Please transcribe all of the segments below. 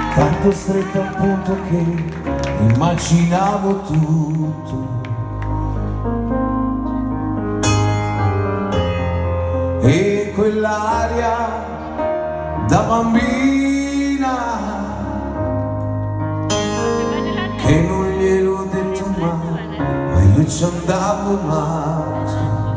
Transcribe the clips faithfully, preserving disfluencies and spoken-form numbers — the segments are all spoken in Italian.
tanto stretta al punto che immaginavo tutto. E quell'aria da bambina che non gliel'ho detto mai, ma io ci andavo matto.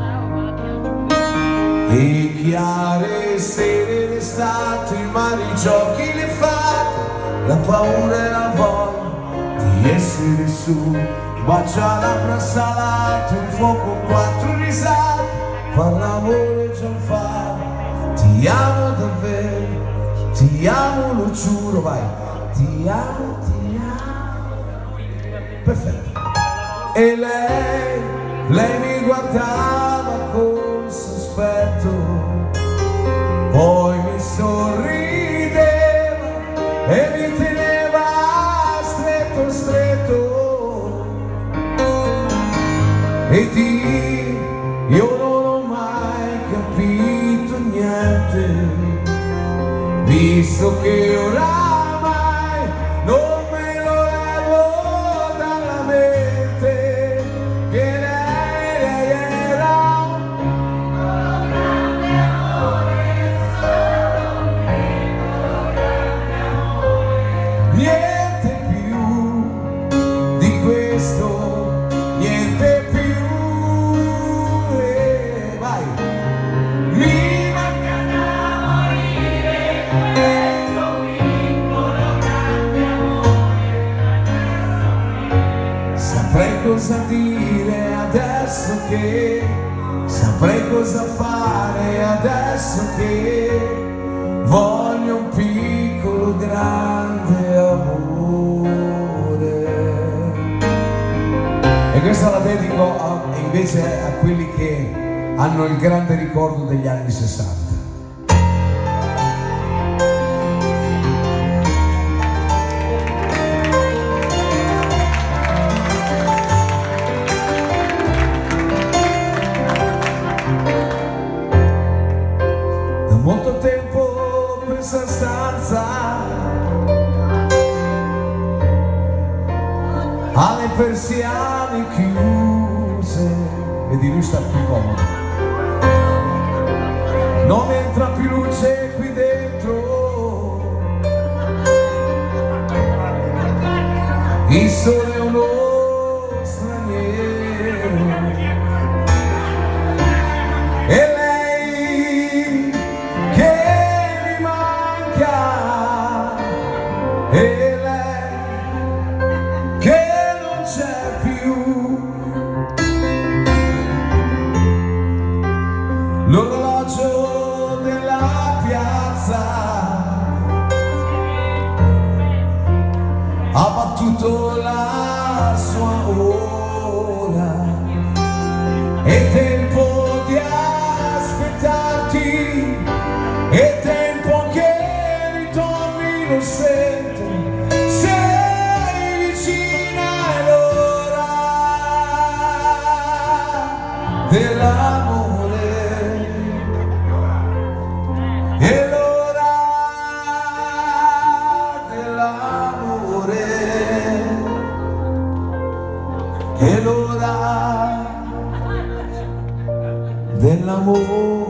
E chiare sere d'estate, i mari, i giochi, le fate, la paura e la voglia di essere su, bacia labbra salate, un fuoco, quattro risate, far l'amore già fa. Ti amo davvero, ti amo, lo giuro, vai. Ti amo, ti amo. Perfetto. E lei, lei mi guardava con sospetto, poi mi sorrideva e mi teneva stretto, stretto. E di io non ho mai capito niente, visto che oramai non me lo levo dalla mente, che lei, lei era un grande amore, solo un grande amore. Niente più di questo, niente più. Saprei cosa dire adesso che, saprei cosa fare adesso che voglio un piccolo grande amore. E questa la dedico a, invece a quelli che hanno il grande ricordo degli anni sessanta. Molto tempo questa stanza ha le persiane chiuse e di lui sta più comodo, non entra più luce qui dentro, il sole è uno straniero e lei e lei che non c'è più. L'orologio della piazza ha battuto la sua ora, è tempo di aspettarti, è tempo che ritorni, lo sento. Dell'amore e l'ora dell'amore e l'ora dell'amore.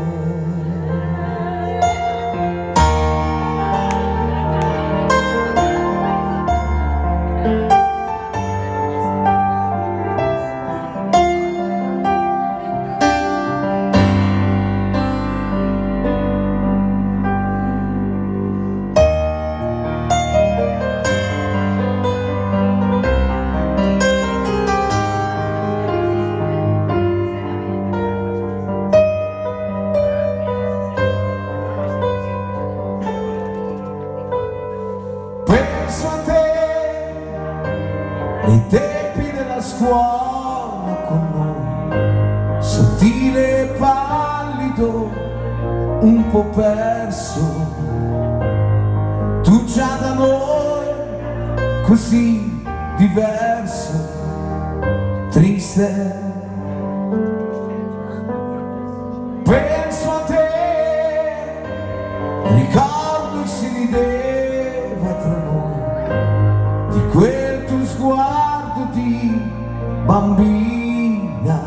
Penso a te, nei tempi della scuola con noi, sottile e pallido, un po' perso, tu già da noi, così diverso, triste. Penso a te, ricordo si rideva tra bambina,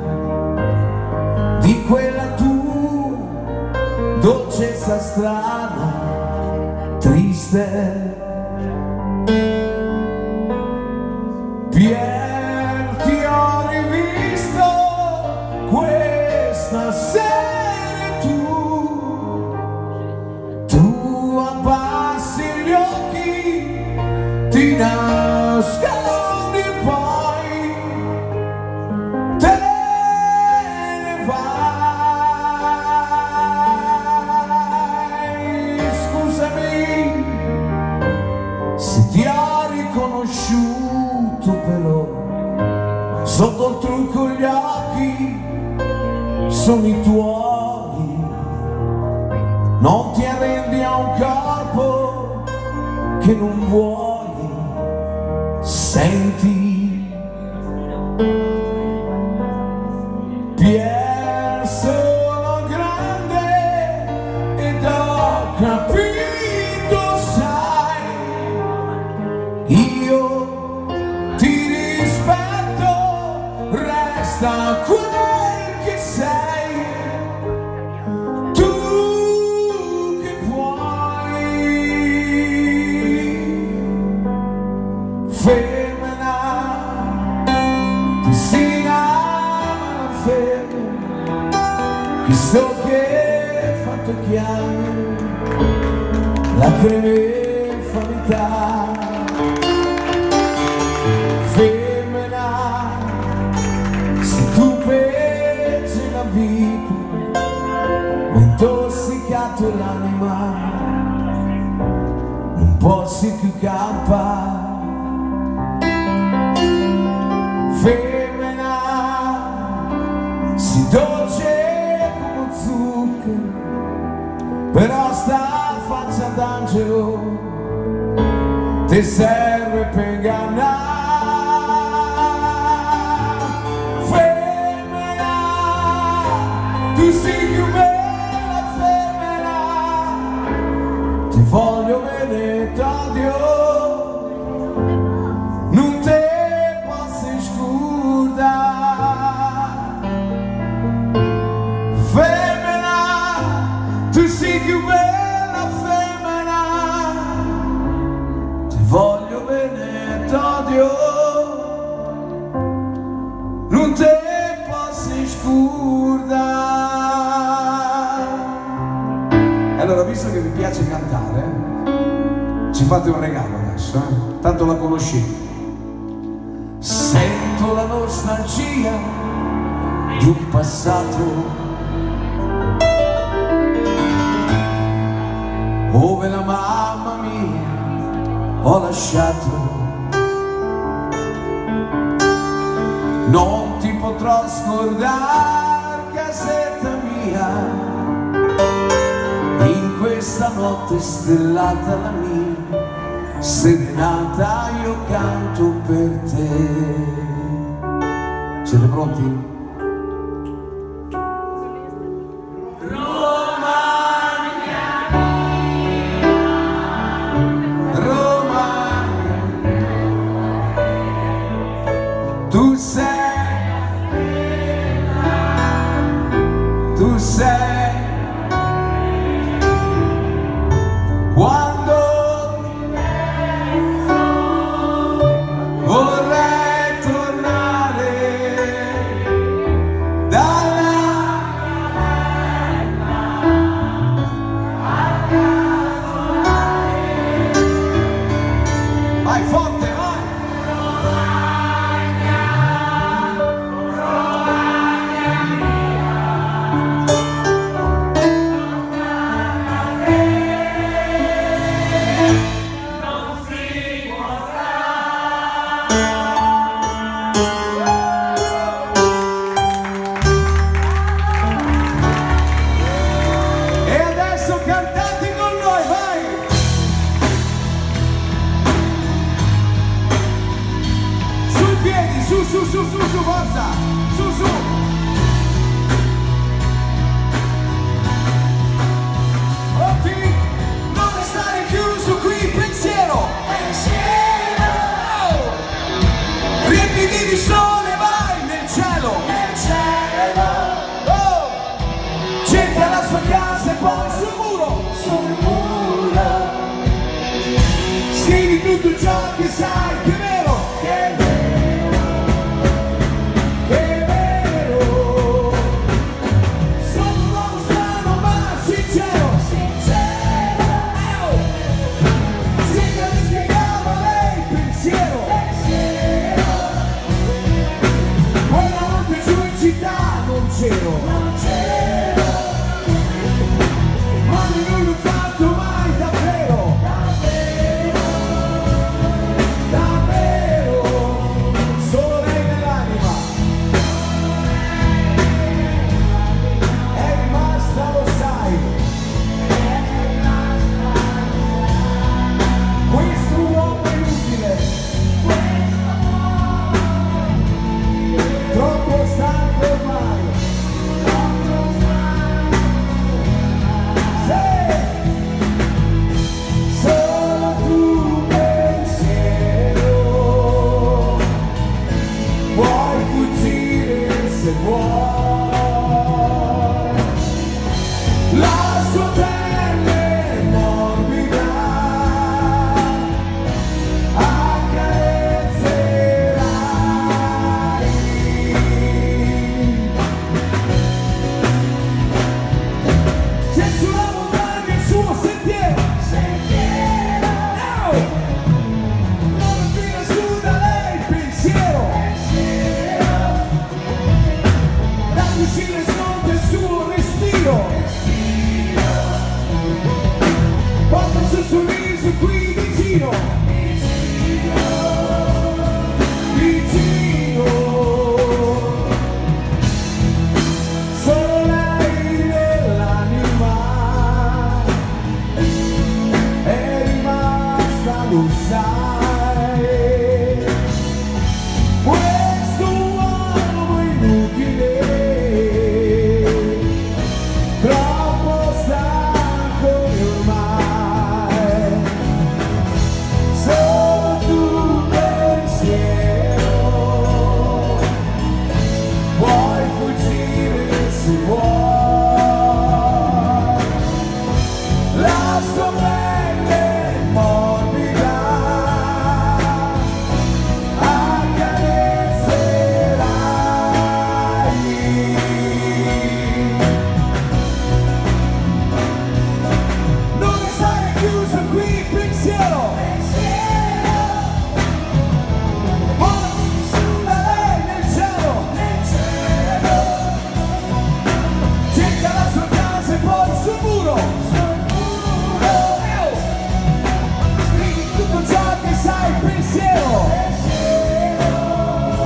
di quella tua dolcezza strana, triste. Pier, ti ho rivisto questa sera, tu, tu abbassi gli occhi, ti nascondi, poi te ne vai. Scusami se ti ho riconosciuto, però sotto il trucco gli occhi sono i tuoi. Non ti arrendi a un corpo che non vuoi. Senti, Pier, sono grande ed ho capito, sai, io ti rispetto, resta quel che sei, tu che puoi. Femmina, ti si ama la femmina, chissà che hai fatto chiamare lacrime e vanità. Femmina, se tu pensi la vita, ma intossicato l'anima, non posso più campare. Femmina, si dolce come zucchero, però sta faccia d'angelo ti serve per ingannare. Femmina, tu sei più bella, femmina, ti voglio bene, t'odio, non te posso scordare. Femmina, tu sei più bella, femmina, ti voglio bene, t'odio, non te posso scordare. Allora, visto che vi piace cantare, ci fate un regalo adesso, eh? Tanto la conoscete. Sento la nostalgia di un passato dove la mamma mia ho lasciato. Non ti potrò scordare, casetta mia, in questa notte stellata la mia serenata io canto per te. Siete pronti? Tu sei, tu sei, quando vorrei tornare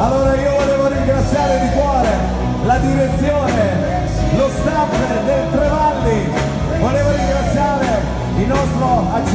Allora io volevo ringraziare di cuore la direzione, lo staff del Trevalli, volevo ringraziare il nostro agente